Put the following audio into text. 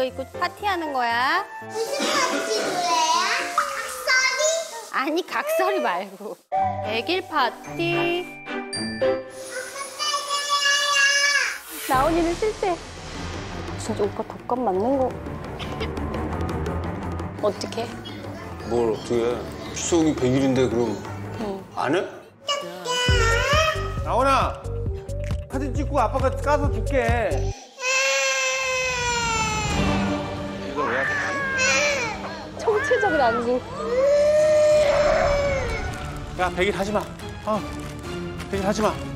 입고 파티하는 거야. 무슨 파티예요? 각설이? 아니, 각설이 말고. 100일 파티. 나온이는 실패. 진짜 오빠 독감 맞는 거. 어떡해? 뭘 어떻게 해? 추석이 100일인데 그럼 안 해? 나오나 사진 찍고 아빠가 까서 줄게. 이걸 왜 하지? 총체적인 안구. 야 100일 하지 마. 100일 하지 마.